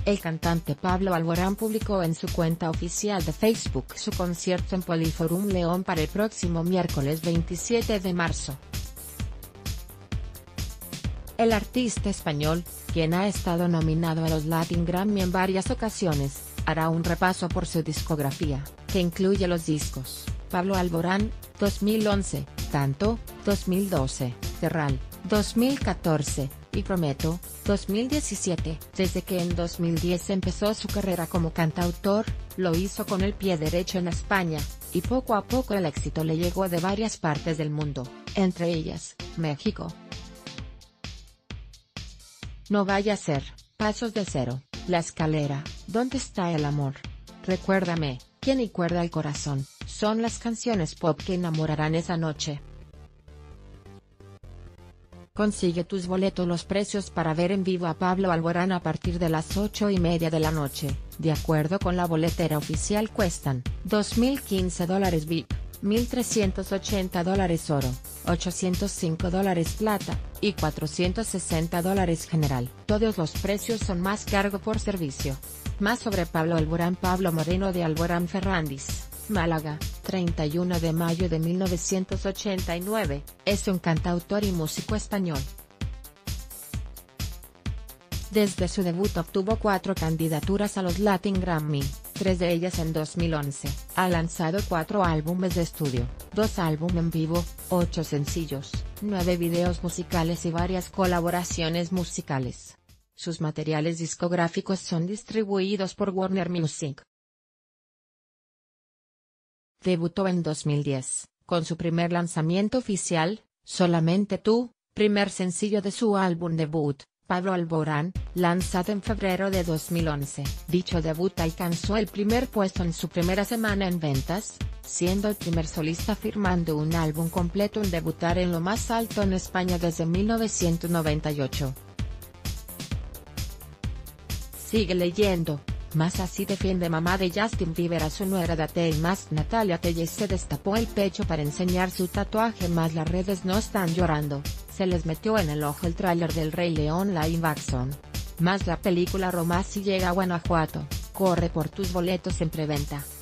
El cantante Pablo Alborán publicó en su cuenta oficial de Facebook su concierto en Poliforum León para el próximo miércoles 27 de marzo. El artista español, quien ha estado nominado a los Latin Grammy en varias ocasiones, hará un repaso por su discografía, que incluye los discos Pablo Alborán, 2011, Tanto, 2012, Terral, 2014, y Prometo, 2017. Desde que en 2010 empezó su carrera como cantautor, lo hizo con el pie derecho en España, y poco a poco el éxito le llegó de varias partes del mundo, entre ellas, México. No vaya a ser, Pasos de Cero, La Escalera, ¿Dónde está el amor? Recuérdame, ¿Quién y cuerda el corazón? Son las canciones pop que enamorarán esa noche. Consigue tus boletos. Los precios para ver en vivo a Pablo Alborán a partir de las 8:30 de la noche, de acuerdo con la boletera oficial, cuestan $2.015 VIP, $1.380 oro, $805 plata, y $460 general. Todos los precios son más cargo por servicio. Más sobre Pablo Alborán. Pablo Moreno de Alborán Ferrandis, Málaga, 31 de mayo de 1989, es un cantautor y músico español. Desde su debut obtuvo 4 candidaturas a los Latin Grammy, 3 de ellas en 2011. Ha lanzado 4 álbumes de estudio, 2 álbumes en vivo, 8 sencillos, 9 videos musicales y varias colaboraciones musicales. Sus materiales discográficos son distribuidos por Warner Music. Debutó en 2010, con su primer lanzamiento oficial, Solamente Tú, primer sencillo de su álbum debut, Pablo Alborán, lanzado en febrero de 2011. Dicho debut alcanzó el primer puesto en su primera semana en ventas, siendo el primer solista firmando un álbum completo en debutar en lo más alto en España desde 1998. Sigue leyendo. Más así defiende mamá de Justin Bieber a su nuera Datel. Más Natalia Tellez se destapó el pecho para enseñar su tatuaje. Más las redes no están llorando, se les metió en el ojo el tráiler del Rey León live action. Más la película Roma si llega a Guanajuato, corre por tus boletos en preventa.